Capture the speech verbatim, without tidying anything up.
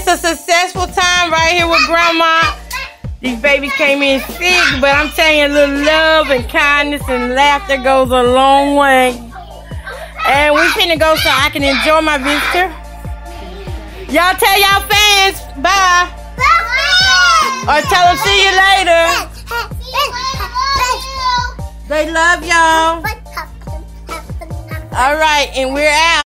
it's a successful time right here with Grandma. These babies came in sick, but I'm telling you, a little love and kindness and laughter goes a long way. And we finna go so I can enjoy my visitor. Y'all tell y'all fans bye. Or tell them see you later. They love y'all. All right, and we're out.